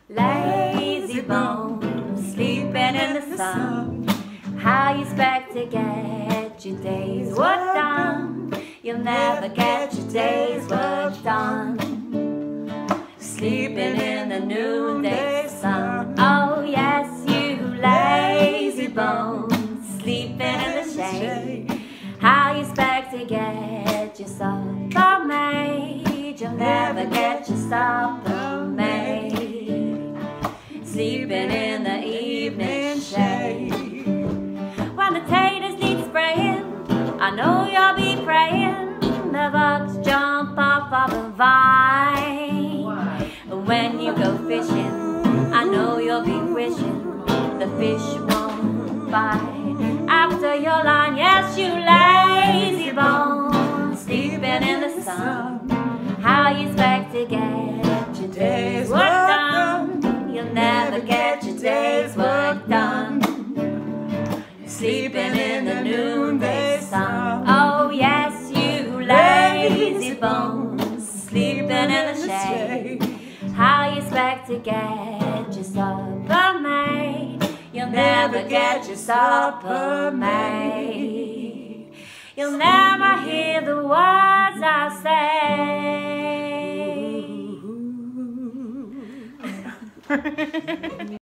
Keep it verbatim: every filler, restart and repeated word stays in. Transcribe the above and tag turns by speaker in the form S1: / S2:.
S1: Lazy bones, sleeping in the sun. How you expect to get your day's work done? You'll never get your day's work done. Sleeping in the noonday sun. Oh yes, you lazy bones, sleeping in the shade. How you expect to get your supper made? You'll never get your supper made. Sleeping in the evening shade. When the taters need spraying, I know you'll be praying the bugs jump off of the vine. When you go fishing, I know you'll be wishing the fish won't bite. After your line, yes, you lazy bones, sleeping in the sun. How you expect to get your day's work done? You'll never get your day's work done. Sleeping in the noonday sun. Oh yes, you lazy bones, sleeping in the shade. How you expect to get your supper made? You'll never get your supper made. You'll never hear the words I say.